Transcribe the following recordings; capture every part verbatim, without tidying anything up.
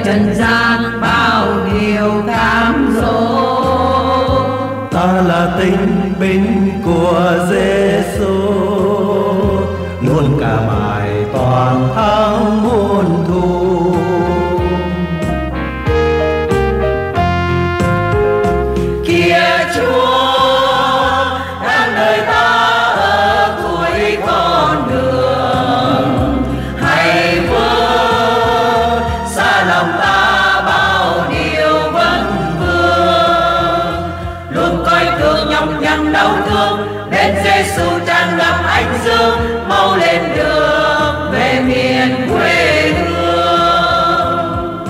trần gian bao điều cám dỗ. Ta là tinh binh của Giêsu, luôn cả bài toàn thắng muôn thù. Kia Chúa đang đợi ta ở cuối con đường, hãy vơi xa lòng ta bao điều vấn vương, luôn coi thường nhọc nhằn đau thương. Bên Giêsu tràn ngập ánh dương, mau lên đường về miền quê hương.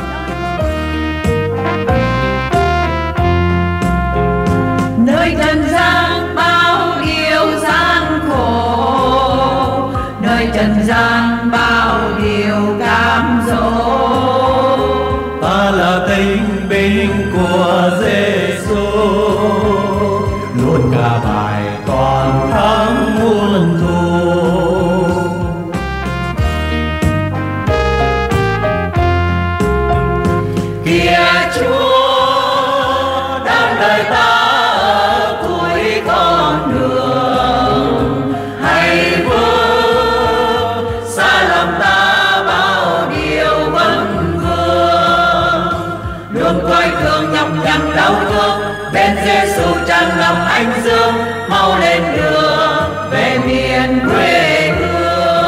Nơi trần gian bao điều gian khổ, nơi trần gian bao điều cám dỗ. Ta là tinh binh của Giêsu, luôn cả bài toàn thắng muôn thù. Kia Chúa đang đợi ta ở cuối con đường, hãy vơi xa lòng ta bao điều vấn vương, luôn coi thường nhọc nhằn đau thương. Bên Giêsu tràn ngập ánh dương, mau lên đường về miền quê hương.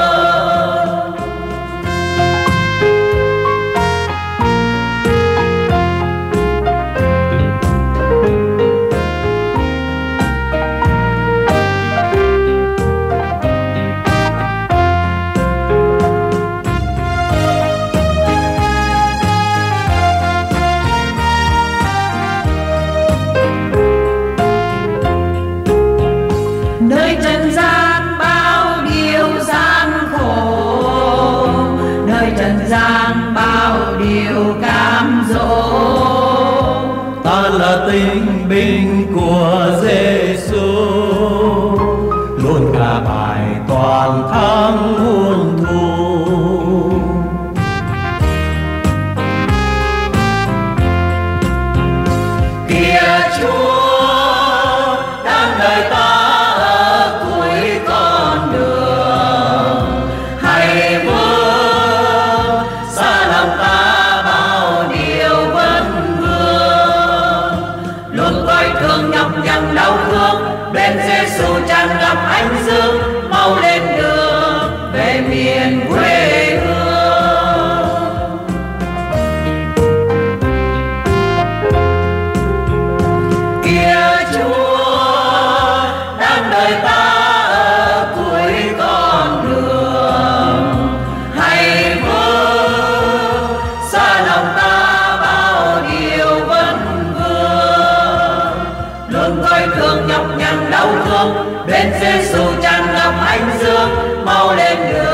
Nơi trần gian bao điều gian khổ, nơi trần gian bao điều cám dỗ. Ta là tinh binh của Giêsu, luôn cả bài toàn thắng muôn thù. Kia Chúa đang đợi ta ở cuối con đường, hãy vơi xa lòng ta bao điều vấn vương, luôn coi thường nhọc nhằn đau thương. Bên Giêsu tràn ngập ánh dương, mau lên đường về miền quê hương. Kia Chúa đang đợi ta ở cuối con đường, hãy vơi xa lòng ta bao điều vấn vương, luôn coi thường nhọc nhằn đau thương. Bên Giêsu tràn ngập ánh dương, mau lên đường